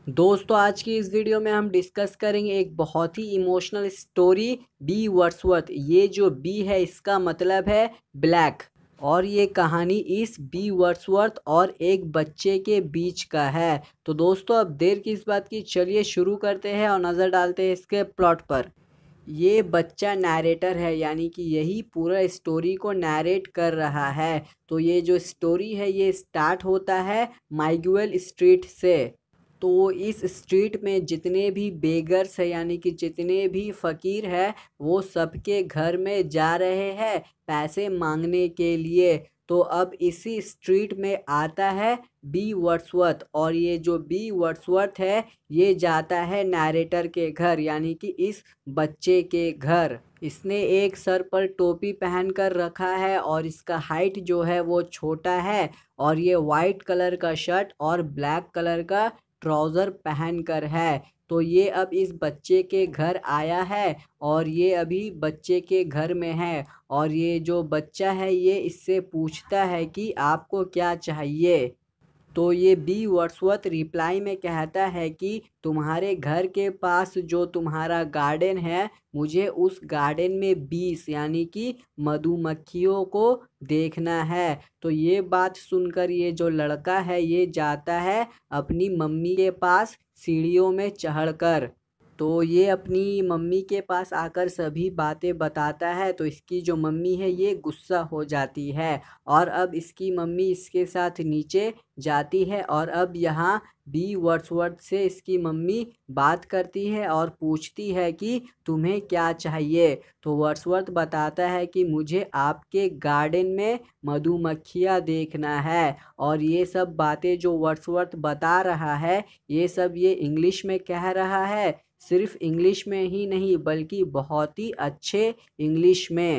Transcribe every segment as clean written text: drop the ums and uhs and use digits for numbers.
दोस्तों आज की इस वीडियो में हम डिस्कस करेंगे एक बहुत ही इमोशनल स्टोरी बी वर्ड्सवर्थ। ये जो बी है इसका मतलब है ब्लैक और ये कहानी इस बी वर्ड्सवर्थ और एक बच्चे के बीच का है। तो दोस्तों अब देर किस बात की, चलिए शुरू करते हैं और नज़र डालते हैं इसके प्लॉट पर। ये बच्चा नैरेटर है, यानी कि यही पूरा स्टोरी को नैरेट कर रहा है। तो ये जो स्टोरी है ये स्टार्ट होता है माइगुएल स्ट्रीट से। तो इस स्ट्रीट में जितने भी बेगर्स है यानी कि जितने भी फ़कीर है वो सबके घर में जा रहे हैं पैसे मांगने के लिए। तो अब इसी स्ट्रीट में आता है बी वर्ड्सवर्थ और ये जो बी वर्ड्सवर्थ है ये जाता है नैरेटर के घर यानी कि इस बच्चे के घर। इसने एक सर पर टोपी पहन कर रखा है और इसका हाइट जो है वो छोटा है और ये वाइट कलर का शर्ट और ब्लैक कलर का ट्राउज़र पहन कर है। तो ये अब इस बच्चे के घर आया है और ये अभी बच्चे के घर में है और ये जो बच्चा है ये इससे पूछता है कि आपको क्या चाहिए। तो ये बी वर्ड्सवर्थ रिप्लाई में कहता है कि तुम्हारे घर के पास जो तुम्हारा गार्डन है मुझे उस गार्डन में 20 यानी कि मधुमक्खियों को देखना है। तो ये बात सुनकर ये जो लड़का है ये जाता है अपनी मम्मी के पास सीढ़ियों में चढ़कर। तो ये अपनी मम्मी के पास आकर सभी बातें बताता है। तो इसकी जो मम्मी है ये गुस्सा हो जाती है और अब इसकी मम्मी इसके साथ नीचे जाती है और अब यहाँ बी वर्ड्सवर्थ से इसकी मम्मी बात करती है और पूछती है कि तुम्हें क्या चाहिए। तो वर्ड्सवर्थ बताता है कि मुझे आपके गार्डन में मधुमक्खियाँ देखना है। और ये सब बातें जो वर्ड्सवर्थ बता रहा है ये सब ये इंग्लिश में कह रहा है, सिर्फ इंग्लिश में ही नहीं बल्कि बहुत ही अच्छे इंग्लिश में।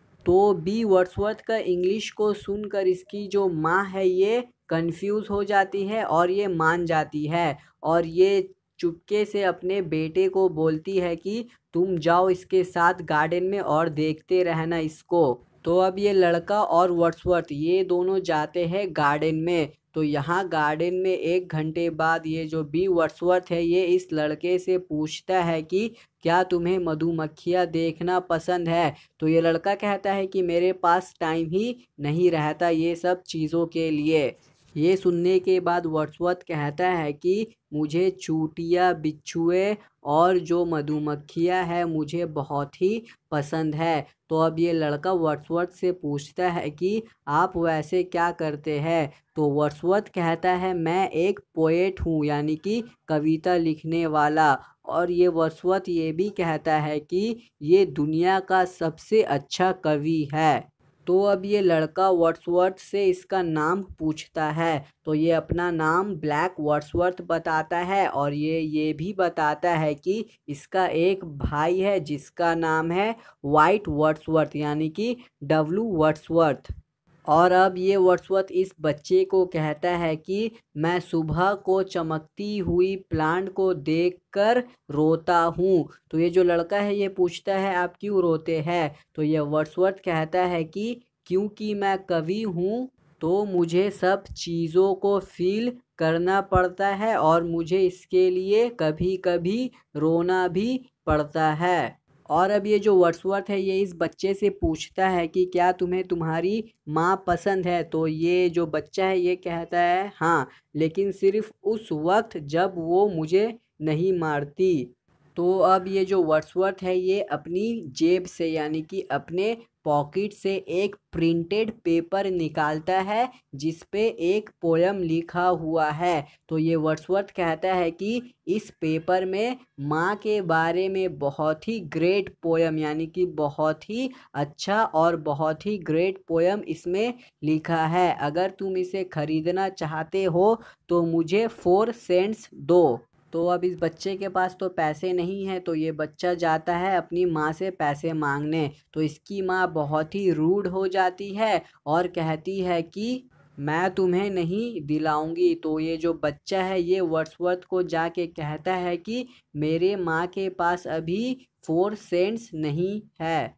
तो बी वर्ड्सवर्थ का इंग्लिश को सुनकर इसकी जो माँ है ये कंफ्यूज हो जाती है और ये मान जाती है और ये चुपके से अपने बेटे को बोलती है कि तुम जाओ इसके साथ गार्डन में और देखते रहना इसको। तो अब ये लड़का और वर्ड्सवर्थ ये दोनों जाते हैं गार्डन में। तो यहाँ गार्डन में 1 घंटे बाद ये जो बी वर्ड्सवर्थ है ये इस लड़के से पूछता है कि क्या तुम्हें मधुमक्खियाँ देखना पसंद है। तो ये लड़का कहता है कि मेरे पास टाइम ही नहीं रहता ये सब चीज़ों के लिए। ये सुनने के बाद वर्ड्सवर्थ कहता है कि मुझे चूटियाँ, बिच्छुए और जो मधुमक्खियाँ हैं मुझे बहुत ही पसंद है। तो अब ये लड़का वर्ड्सवर्थ से पूछता है कि आप वैसे क्या करते हैं। तो वर्ड्सवर्थ कहता है मैं एक पोएट हूँ यानी कि कविता लिखने वाला। और ये वर्ड्सवर्थ ये भी कहता है कि ये दुनिया का सबसे अच्छा कवि है। तो अब ये लड़का वर्ड्सवर्थ से इसका नाम पूछता है। तो ये अपना नाम ब्लैक वर्ड्सवर्थ बताता है और ये भी बताता है कि इसका एक भाई है जिसका नाम है वाइट वर्ड्सवर्थ यानी कि डब्लू वर्ड्सवर्थ। और अब ये वर्ड्सवर्थ इस बच्चे को कहता है कि मैं सुबह को चमकती हुई प्लांट को देखकर रोता हूँ। तो ये जो लड़का है ये पूछता है आप क्यों रोते हैं। तो ये वर्ड्सवर्थ कहता है कि क्योंकि मैं कवि हूँ तो मुझे सब चीज़ों को फील करना पड़ता है और मुझे इसके लिए कभी कभी रोना भी पड़ता है। और अब ये जो वर्ड्सवर्थ है ये इस बच्चे से पूछता है कि क्या तुम्हें तुम्हारी माँ पसंद है। तो ये जो बच्चा है ये कहता है हाँ, लेकिन सिर्फ उस वक्त जब वो मुझे नहीं मारती। तो अब ये जो वर्ड्सवर्थ है ये अपनी जेब से यानी कि अपने पॉकेट से एक प्रिंटेड पेपर निकालता है जिस पे एक पोयम लिखा हुआ है। तो ये वर्ड्सवर्थ कहता है कि इस पेपर में माँ के बारे में बहुत ही ग्रेट पोयम यानी कि बहुत ही अच्छा और बहुत ही ग्रेट पोयम इसमें लिखा है। अगर तुम इसे खरीदना चाहते हो तो मुझे 4 सेंट्स दो। तो अब इस बच्चे के पास तो पैसे नहीं है तो ये बच्चा जाता है अपनी माँ से पैसे मांगने। तो इसकी माँ बहुत ही रूड हो जाती है और कहती है कि मैं तुम्हें नहीं दिलाऊंगी। तो ये जो बच्चा है ये वर्ड्सवर्थ को जाके कहता है कि मेरे माँ के पास अभी 4 सेंट्स नहीं है।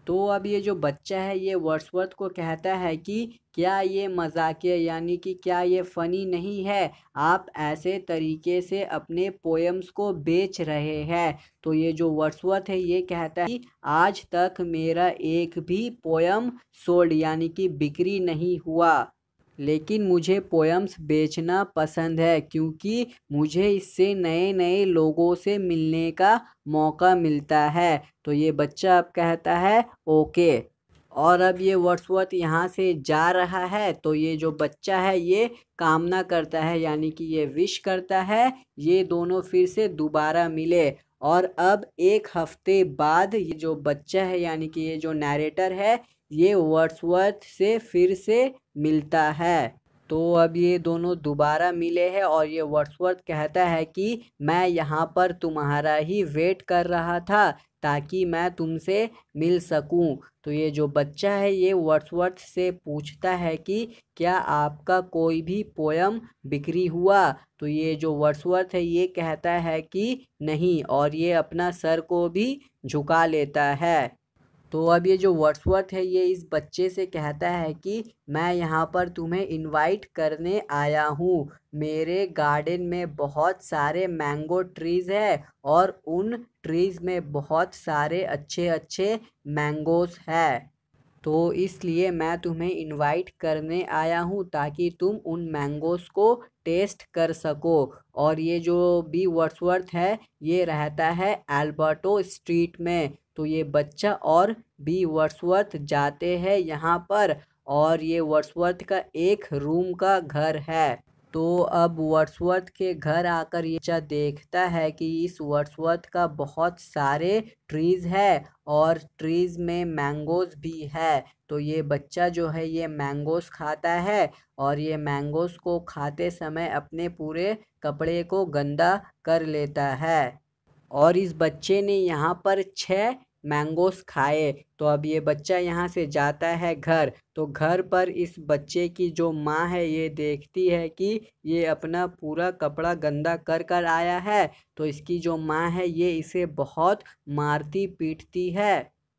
तो अब ये जो बच्चा है ये वर्ड्सवर्थ को कहता है कि क्या ये मजाकिया यानी कि क्या ये फ़नी नहीं है, आप ऐसे तरीके से अपने पोएम्स को बेच रहे हैं। तो ये जो वर्ड्सवर्थ है ये कहता है कि आज तक मेरा एक भी पोएम सोल्ड यानी कि बिक्री नहीं हुआ, लेकिन मुझे पोएम्स बेचना पसंद है क्योंकि मुझे इससे नए नए लोगों से मिलने का मौका मिलता है। तो ये बच्चा अब कहता है ओके। और अब ये वर्ड्सवर्थ यहाँ से जा रहा है तो ये जो बच्चा है ये कामना करता है यानी कि ये विश करता है ये दोनों फिर से दोबारा मिले। और अब एक हफ्ते बाद ये जो बच्चा है यानी कि ये जो नैरेटर है ये वर्ड्सवर्थ से फिर से मिलता है। तो अब ये दोनों दोबारा मिले हैं और ये वर्ड्सवर्थ कहता है कि मैं यहाँ पर तुम्हारा ही वेट कर रहा था ताकि मैं तुमसे मिल सकूं। तो ये जो बच्चा है ये वर्ड्सवर्थ से पूछता है कि क्या आपका कोई भी पोयम बिक्री हुआ। तो ये जो वर्ड्सवर्थ है ये कहता है कि नहीं और ये अपना सर को भी झुका लेता है। तो अब ये जो वर्ड्सवर्थ है ये इस बच्चे से कहता है कि मैं यहाँ पर तुम्हें इनवाइट करने आया हूँ। मेरे गार्डन में बहुत सारे मैंगो ट्रीज़ है और उन ट्रीज़ में बहुत सारे अच्छे अच्छे मैंगोस है। तो इसलिए मैं तुम्हें इनवाइट करने आया हूँ ताकि तुम उन मैंगोस को टेस्ट कर सको। और ये जो बी वर्ड्सवर्थ है ये रहता है एल्बर्टो स्ट्रीट में। तो ये बच्चा और बी वर्ड्सवर्थ जाते हैं यहाँ पर और ये वर्ड्सवर्थ का एक रूम का घर है। तो अब वर्ड्सवर्थ के घर आकर ये बच्चा देखता है कि इस वर्ड्सवर्थ का बहुत सारे ट्रीज़ है और ट्रीज़ में मैंगोज़ भी है। तो ये बच्चा जो है ये मैंगोज़ खाता है और ये मैंगोज़ को खाते समय अपने पूरे कपड़े को गंदा कर लेता है। और इस बच्चे ने यहाँ पर 6 मैंगोस खाए। तो अब ये बच्चा यहाँ से जाता है घर। तो घर पर इस बच्चे की जो माँ है ये देखती है कि ये अपना पूरा कपड़ा गंदा कर कर आया है। तो इसकी जो माँ है ये इसे बहुत मारती पीटती है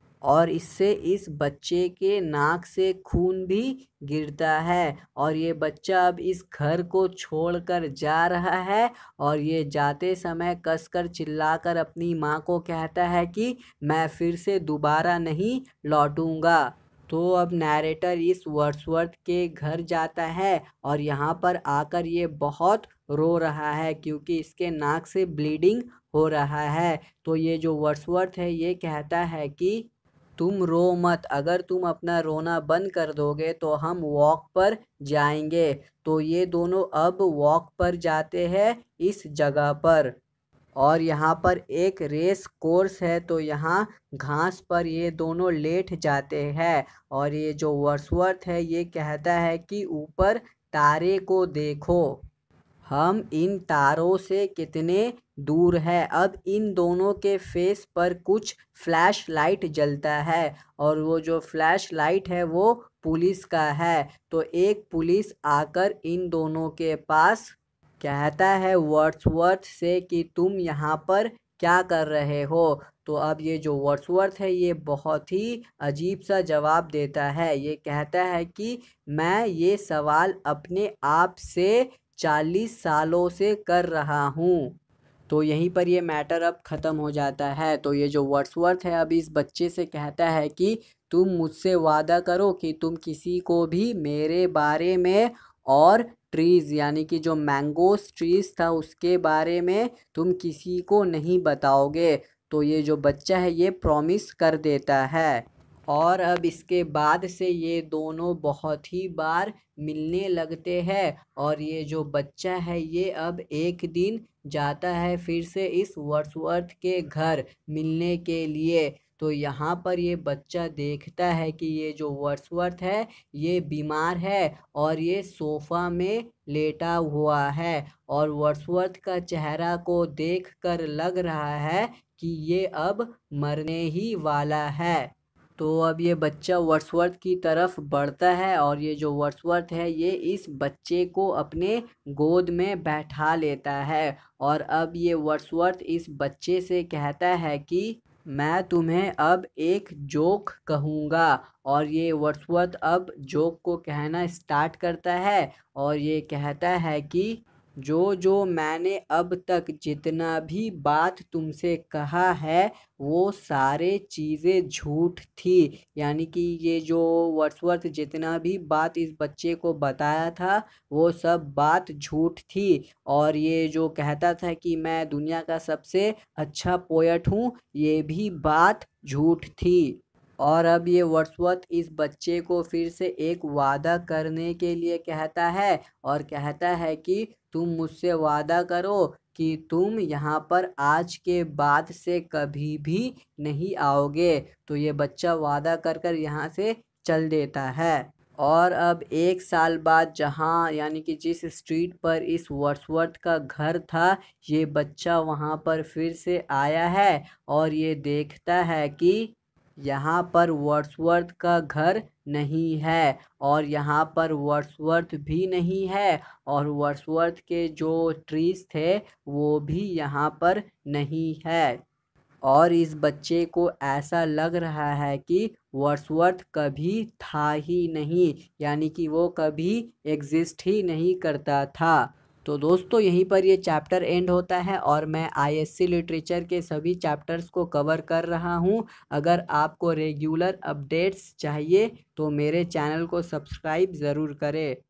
और इससे इस बच्चे के नाक से खून भी गिरता है। और ये बच्चा अब इस घर को छोड़कर जा रहा है और ये जाते समय कसकर चिल्लाकर अपनी माँ को कहता है कि मैं फिर से दोबारा नहीं लौटूंगा। तो अब नैरेटर इस वर्ड्सवर्थ के घर जाता है और यहाँ पर आकर ये बहुत रो रहा है क्योंकि इसके नाक से ब्लीडिंग हो रहा है। तो ये जो वर्ड्सवर्थ है ये कहता है कि तुम रो मत, अगर तुम अपना रोना बंद कर दोगे तो हम वॉक पर जाएंगे। तो ये दोनों अब वॉक पर जाते हैं इस जगह पर और यहाँ पर एक रेस कोर्स है। तो यहाँ घास पर ये दोनों लेट जाते हैं और ये जो वर्ड्सवर्थ है ये कहता है कि ऊपर तारे को देखो, हम इन तारों से कितने दूर है। अब इन दोनों के फेस पर कुछ फ्लैश लाइट जलता है और वो जो फ्लैश लाइट है वो पुलिस का है। तो एक पुलिस आकर इन दोनों के पास कहता है वर्ड्सवर्थ से कि तुम यहाँ पर क्या कर रहे हो। तो अब ये जो वर्ड्सवर्थ है ये बहुत ही अजीब सा जवाब देता है। ये कहता है कि मैं ये सवाल अपने आप से 40 सालों से कर रहा हूँ। तो यहीं पर ये मैटर अब ख़त्म हो जाता है। तो ये जो वर्ड्सवर्थ है अब इस बच्चे से कहता है कि तुम मुझसे वादा करो कि तुम किसी को भी मेरे बारे में और ट्रीज़ यानी कि जो मैंगोस ट्रीज़ था उसके बारे में तुम किसी को नहीं बताओगे। तो ये जो बच्चा है ये प्रॉमिस कर देता है। और अब इसके बाद से ये दोनों बहुत ही बार मिलने लगते हैं और ये जो बच्चा है ये अब एक दिन जाता है फिर से इस वर्ड्सवर्थ के घर मिलने के लिए। तो यहाँ पर ये बच्चा देखता है कि ये जो वर्ड्सवर्थ है ये बीमार है और ये सोफ़ा में लेटा हुआ है और वर्ड्सवर्थ का चेहरा को देखकर लग रहा है कि ये अब मरने ही वाला है। तो अब ये बच्चा वर्ड्सवर्थ की तरफ बढ़ता है और ये जो वर्ड्सवर्थ है ये इस बच्चे को अपने गोद में बैठा लेता है। और अब ये वर्ड्सवर्थ इस बच्चे से कहता है कि मैं तुम्हें अब एक जोक कहूँगा। और ये वर्ड्सवर्थ अब जोक को कहना स्टार्ट करता है और ये कहता है कि जो जो मैंने अब तक जितना भी बात तुमसे कहा है वो सारे चीज़ें झूठ थी। यानी कि ये जो वर्ड्सवर्थ जितना भी बात इस बच्चे को बताया था वो सब बात झूठ थी। और ये जो कहता था कि मैं दुनिया का सबसे अच्छा पोएट हूँ, ये भी बात झूठ थी। और अब ये वर्ड्सवर्थ इस बच्चे को फिर से एक वादा करने के लिए कहता है और कहता है कि तुम मुझसे वादा करो कि तुम यहाँ पर आज के बाद से कभी भी नहीं आओगे। तो ये बच्चा वादा कर कर यहाँ से चल देता है। और अब 1 साल बाद जहाँ यानी कि जिस स्ट्रीट पर इस वर्ड्सवर्थ का घर था, ये बच्चा वहाँ पर फिर से आया है और ये देखता है कि यहाँ पर वर्ड्सवर्थ का घर नहीं है और यहाँ पर वर्ड्सवर्थ भी नहीं है और वर्ड्सवर्थ के जो ट्रीज थे वो भी यहाँ पर नहीं है। और इस बच्चे को ऐसा लग रहा है कि वर्ड्सवर्थ कभी था ही नहीं, यानी कि वो कभी एग्जिस्ट ही नहीं करता था। तो दोस्तों यहीं पर ये चैप्टर एंड होता है और मैं आईएससी लिटरेचर के सभी चैप्टर्स को कवर कर रहा हूँ। अगर आपको रेगुलर अपडेट्स चाहिए तो मेरे चैनल को सब्सक्राइब ज़रूर करें।